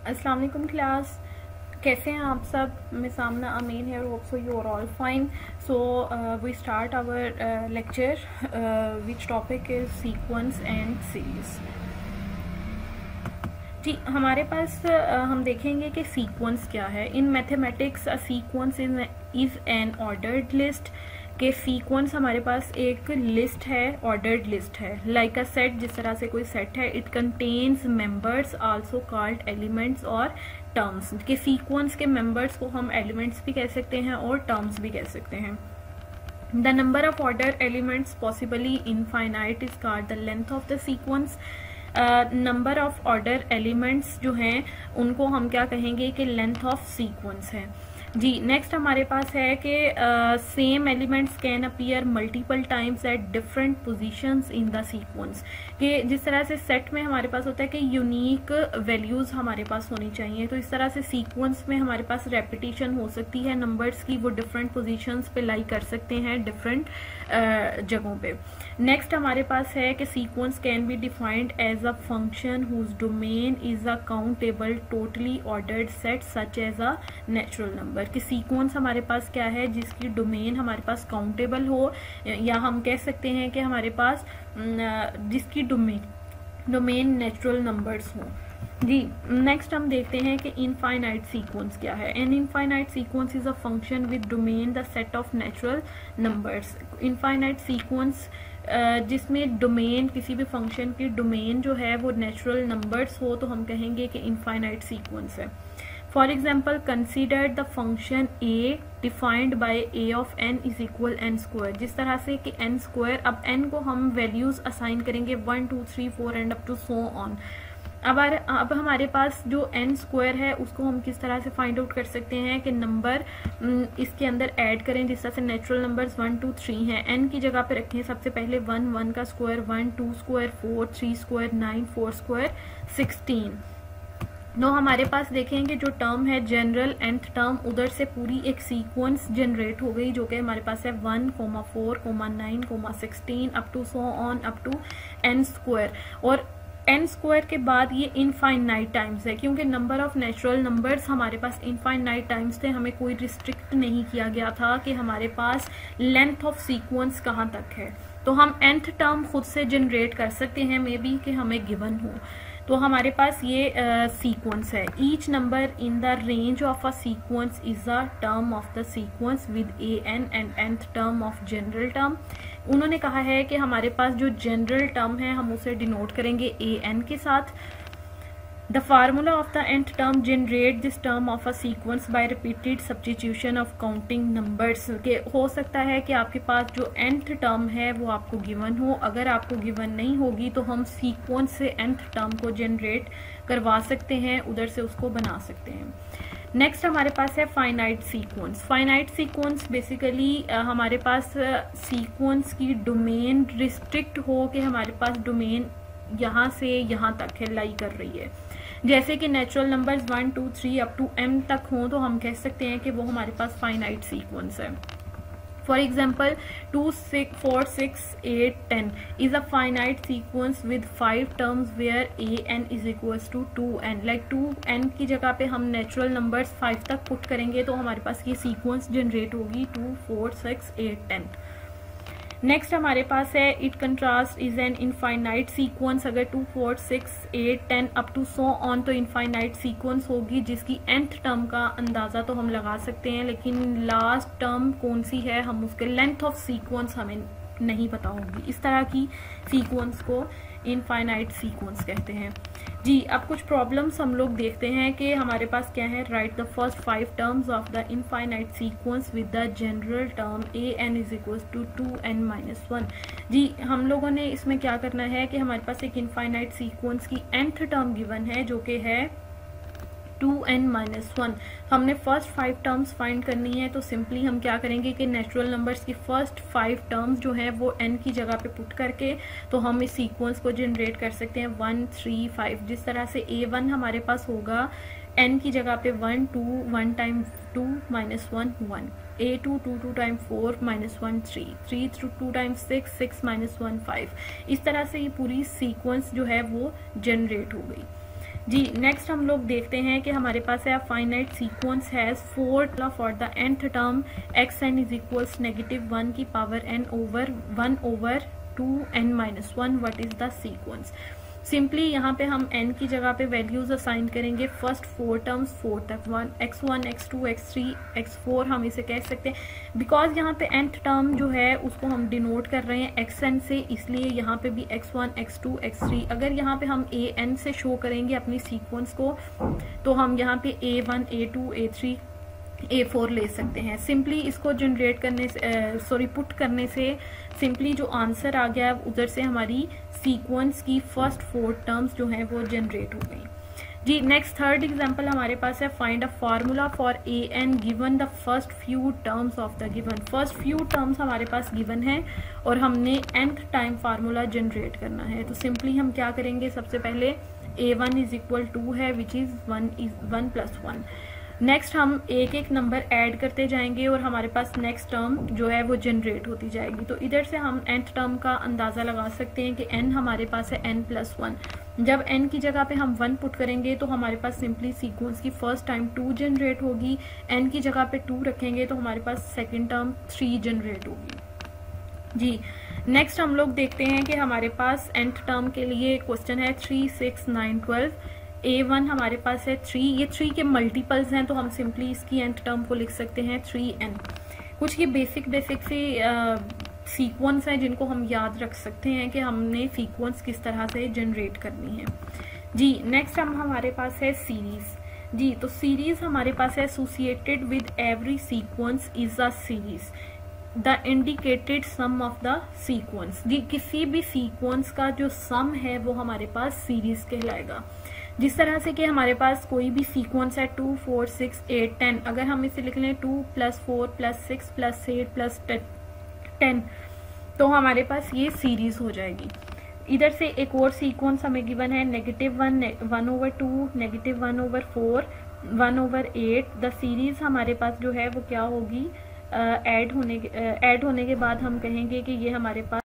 अस्सलाम वालेकुम क्लास, कैसे हैं आप सब। मैं सामना अमीन है, hope so you are all fine. So we start our lecture which topic is sequence and series. जी, हमारे पास हम देखेंगे कि सीक्वेंस क्या है। In mathematics a sequence is an ordered list. के सीक्वेंस हमारे पास एक लिस्ट है, ऑर्डर्ड लिस्ट है, लाइक अ सेट, जिस तरह से कोई सेट है। It contains members also called elements और टर्म्स। के सीक्वेंस के मेंबर्स को हम एलिमेंट्स भी कह सकते हैं और टर्म्स भी कह सकते हैं। The number of order elements possibly infinite is called the length of the sequence. Number of order elements जो हैं उनको हम क्या कहेंगे कि लेंथ ऑफ सीक्वेंस है। जी, नेक्स्ट हमारे पास है कि same elements can appear multiple times at different positions in the sequence. कि जिस तरह से सेट में हमारे पास होता है कि यूनिक वैल्यूज हमारे पास होनी चाहिए, तो इस तरह से सीक्वेंस में हमारे पास रेपिटेशन हो सकती है नंबर्स की, वो डिफरेंट पोजीशंस पे लाई कर सकते हैं डिफरेंट जगहों पे। नेक्स्ट हमारे पास है कि sequence can be defined as a function whose domain is a countable totally ordered set such as a natural number. कि सीक्वेंस हमारे पास क्या है जिसकी डोमेन हमारे पास काउंटेबल हो, या हम कह सकते हैं कि हमारे पास जिसकी डोमेन नेचुरल नंबर्स हो। जी, नेक्स्ट हम देखते हैं कि इनफाइनाइट सीक्वेंस क्या है। An infinite sequence is a function with domain the set of natural numbers. Infinite sequence जिसमें डोमेन, किसी भी फंक्शन की डोमेन जो है वो नेचुरल नंबर्स हो, तो हम कहेंगे कि इनफाइनाइट सीक्वेंस है। For example, consider the function a defined by a of n is equal n square. जिस तरह से कि एन स्क्वायर, अब एन को हम वैल्यूज असाइन करेंगे 1 2 3 4 and up to so on. अब हमारे पास जो एन स्क्वायर है उसको हम किस तरह से फाइंड आउट कर सकते हैं कि नंबर इसके अंदर ऐड करें। जिस तरह से नेचुरल नंबर्स 1 2 3 हैं, एन की जगह पे रखें सबसे पहले 1 1 का स्क्वायर 1 2 स्क्वायर 4 3 स्क्वायर 9 4 स्क्वायर 16। नो हमारे पास देखेंगे जो टर्म है जनरल nth टर्म, उधर से पूरी एक सीक्वेंस जनरेट हो गई जो कि हमारे पास है 1 4 9 16 up to so on up to n square. और n स्क्वायर के बाद ये इनफाइनाइट टाइम्स है, क्योंकि नंबर ऑफ नेचुरल नंबर्स हमारे पास इनफाइनाइट टाइम्स थे। हमें कोई रिस्ट्रिक्ट नहीं किया गया था कि हमारे पास लेंथ ऑफ सीक्वेंस कहाँ तक है, तो हम nth टर्म खुद से जनरेट कर सकते हैं, मे बी कि हमें गिवन हो। तो हमारे पास ये सीक्वेंस है। Each number in the range of a sequence is a term of the sequence with a n and nth term of general term. उन्होंने कहा है कि हमारे पास जो जनरल टर्म है हम उसे डिनोट करेंगे ए एन के साथ। The formula of the nth term generate this term of a sequence by repeated substitution of counting numbers. के हो सकता है कि आपके पास जो nth टर्म है वो आपको गिवन हो, अगर आपको गिवन नहीं होगी तो हम सीक्वेंस से nth टर्म को जनरेट करवा सकते हैं, उधर से उसको बना सकते हैं। नेक्स्ट हमारे पास है finite sequence. Finite sequence basically हमारे पास सीक्वेंस की डोमेन रिस्ट्रिक्ट हो कि हमारे पास डोमेन यहाँ से यहाँ तक है, लाई कर रही है। जैसे कि natural numbers 1 2 3 up to m तक हों, तो हम कह सकते हैं कि वो हमारे पास फाइनाइट सीक्वेंस है। For example 2 6 4 6 8 10 is a finite sequence with 5 terms where a n is equals to 2n। Like 2n की जगह पे हम नेचुरल नंबर्स 5 तक पुट करेंगे तो हमारे पास ये सीक्वेंस जनरेट होगी 2 4 6 8 10। नेक्स्ट हमारे पास है it contrast is an infinite sequence. अगर 2 4 6 8 10 अप टू सो ऑन, तो इनफाइनाइट सीक्वेंस होगी जिसकी nth टर्म का अंदाजा तो हम लगा सकते हैं, लेकिन लास्ट टर्म कौन सी है हम उसके लेंथ ऑफ सीक्वेंस हमें नहीं पता होगी। इस तरह की सीक्वेंस को इनफाइनाइट सीक्वेंस कहते हैं। जी, अब कुछ प्रॉब्लम्स हम लोग देखते हैं कि हमारे पास क्या है। Write the first 5 terms of the infinite sequence with the general term a n is equal to 2n-1। जी, हम लोगों ने इसमें क्या करना है कि हमारे पास एक इनफाइनाइट सीक्वेंस की nth टर्म गिवन है जो कि है 2n-1। हमने फर्स्ट 5 टर्म्स फाइंड करनी है, तो सिंपली हम क्या करेंगे कि नेचुरल नंबर्स की फर्स्ट 5 टर्म्स जो है वो n की जगह पे पुट करके तो हम इस सीक्वेंस को जनरेट कर सकते हैं 1 3 5। जिस तरह से a1 हमारे पास होगा n की जगह पे 1 2 1 टाइम 2 -1 1, a2 2 2 टाइम 4 -1 3 3 2 टाइम 6 6 -1 5। इस तरह से ये पूरी सीक्वेंस जो है वो जनरेट हो गई। जी नेक्स्ट हम लोग देखते हैं कि हमारे पास है finite sequence has 4 for the nth term xn is equals -1 की power n over 1/2n-1 what is the sequence. Simply यहाँ पे हम n की जगह पे वैल्यूज असाइन करेंगे फर्स्ट 4 टर्म्स 4 तक, x1 x2 x3 x4 हम इसे कह सकते हैं। बिकॉज यहाँ पे nth टर्म जो है उसको हम डिनोट कर रहे हैं xn से, इसलिए यहाँ पे भी x1 x2 x3। अगर यहाँ पे हम an से शो करेंगे अपनी सीक्वेंस को तो हम यहाँ पे a1 a2 a3 A4 ले सकते हैं। सिंपली इसको जनरेट करने से पुट करने से सिंपली जो आंसर आ गया उधर से हमारी सीक्वेंस की फर्स्ट 4 टर्म्स जो हैं वो जनरेट हो गई। जी नेक्स्ट थर्ड एग्जांपल हमारे पास है find a formula for an given the first few terms of the given. First few terms हमारे पास गिवन है और हमने nth टाइम फार्मूला जनरेट करना है। तो सिंपली हम क्या करेंगे, सबसे पहले a1 इज इक्वल 2 है विच इज 1 + 1। नेक्स्ट हम एक एक नंबर ऐड करते जाएंगे और हमारे पास नेक्स्ट टर्म जो है वो जनरेट होती जाएगी। तो इधर से हम nth टर्म का अंदाजा लगा सकते हैं कि n हमारे पास है n+1। जब n की जगह पे हम 1 पुट करेंगे तो हमारे पास सिंपली सीक्वेंस की फर्स्ट टाइम 2 जनरेट होगी। n की जगह पे 2 रखेंगे तो हमारे पास सेकेंड टर्म 3 जनरेट होगी। जी नेक्स्ट हम लोग देखते हैं कि हमारे पास nth टर्म के लिए क्वेश्चन है 3 6 9 12। a1 हमारे पास है 3, ये 3 के मल्टीपल्स हैं तो हम सिंपली इसकी nth टर्म को लिख सकते हैं 3n। कुछ ये बेसिक सी सीक्वेंस है जिनको हम याद रख सकते हैं कि हमने सीक्वेंस किस तरह से जनरेट करनी है। जी नेक्स्ट हमारे पास है सीरीज। जी तो सीरीज हमारे पास है associated with every sequence is a series the indicated sum of the sequence. जी किसी भी सीक्वेंस का जो सम है वो हमारे पास सीरीज कहलाएगा। जिस तरह से कि हमारे पास कोई भी सीक्वेंस है 2 4 6 8 10, अगर हम इसे लिख लें 2 + 4 + 6 + 8 + 10 तो हमारे पास ये सीरीज हो जाएगी। इधर से एक और सीक्वेंस हमें गिवन है -1 1/2 -1/4 1/8। द सीरीज हमारे पास जो है वो क्या होगी, ऐड होने के बाद हम कहेंगे कि ये हमारे पास